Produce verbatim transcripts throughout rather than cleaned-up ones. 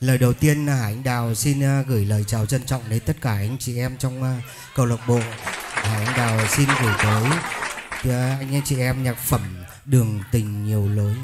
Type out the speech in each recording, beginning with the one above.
Lời đầu tiên Hải Anh Đào xin gửi lời chào trân trọng đến tất cả anh chị em trong câu lạc bộ. Hải Anh Đào xin gửi tới anh chị em nhạc phẩm Đường Tình Nhiều Lối.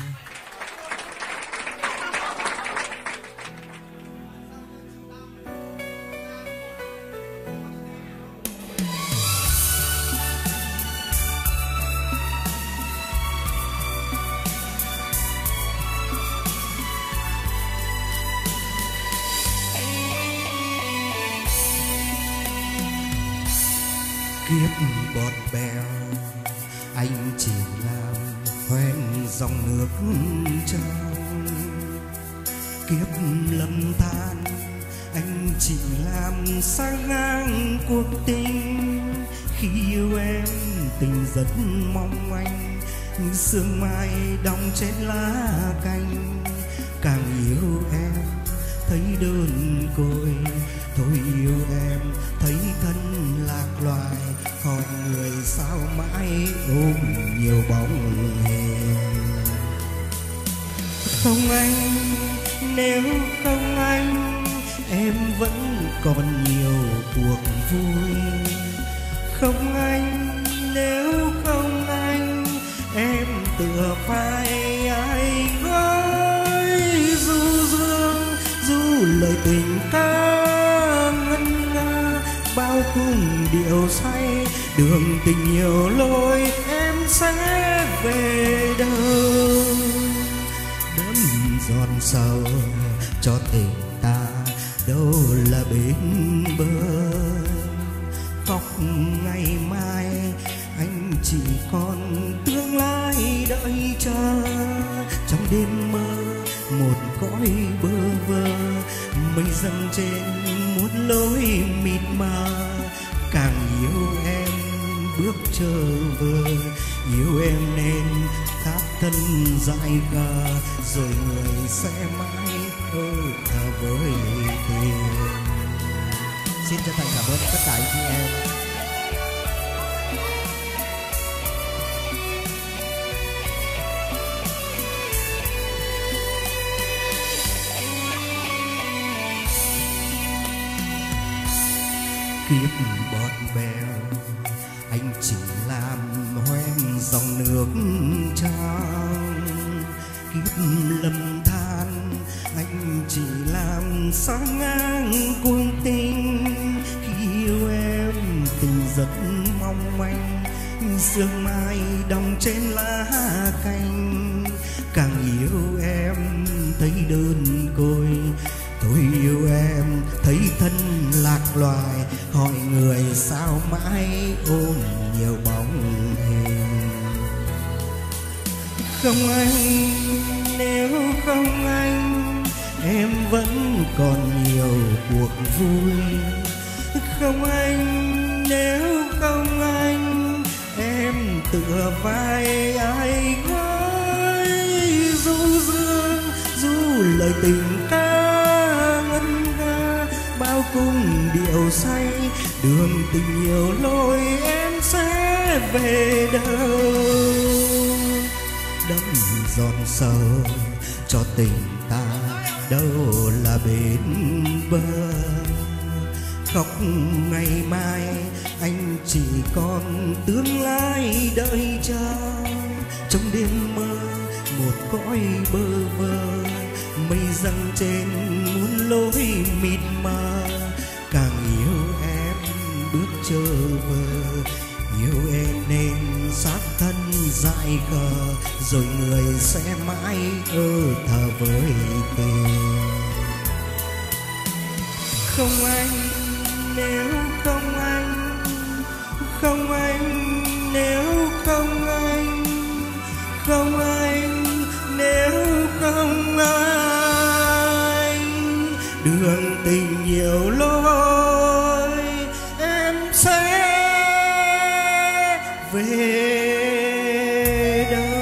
Kiếp bọt bèo anh chỉ làm hoen dòng nước trong, kiếp lầm than anh chỉ làm sang ngang cuộc tình. Khi yêu em tình rất mong manh, như sương mai đong trên lá cành. Càng yêu em thấy đơn côi, thôi yêu em thấy thân lạc loài. Hỏi người sao mãi ôm nhiều bóng hình. Không anh, nếu không anh, em vẫn còn nhiều cuộc vui. Không anh, nếu không anh, em tựa vai ai gói. Du dương, du lời tình ca ngân nga, bao khung điệu say. Đường tình nhiều lối em sẽ về đâu. Đắm giòn sầu cho tình ta đâu là bên bờ. Khóc ngày mai anh chỉ còn tương lai đợi chờ. Trong đêm mơ một cõi bơ vơ, mây dâng trên một lối mịt mờ. Càng yêu em bước trở về, yêu em nên tháp thân dại gà. Rồi người sẽ mãi ơ thà với tình. Xin chân thành cảm ơn tất cả anh chị em. Kiếp bọt bèo anh chỉ làm hoen dòng nước trong, kiếp lầm than anh chỉ làm sáng ngang cuồng tình. Khi yêu em tình rất mong manh, sương mai đong trên lá cành. Càng yêu em thấy đơn côi, thôi yêu em thấy thân lạc loài. Hỏi người sao mãi ôm nhiều bóng hình. Không anh, nếu không anh, em vẫn còn nhiều cuộc vui. Không anh, nếu không anh, em tựa vai ai gói. Du dương, du lời tình ca ngân nga, bao cung điệu say. Đường tình nhiều lối em sẽ về đâu. Đắm giòn sầu cho tình ta đâu là bên bờ. Khóc ngày mai anh chỉ còn tương lai đợi chờ. Trong đêm mơ một cõi bơ vơ, mây dâng trên muôn lối mịt mờ. Càng yêu em bước trở về, yêu em nên xác thân dại khờ. Rồi người sẽ mãi ơ thà với tình. Không anh, nếu không anh, không anh, nếu không anh, không anh, nếu không anh. Đường tình nhiều lối em sẽ về đâu.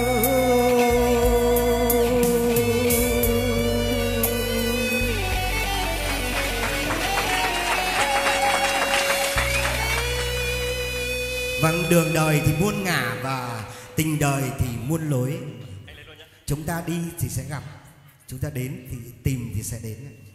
Vâng, đường đời thì muôn ngả và tình đời thì muôn lối. Chúng ta đi thì sẽ gặp, chúng ta đến thì tìm thì sẽ đến.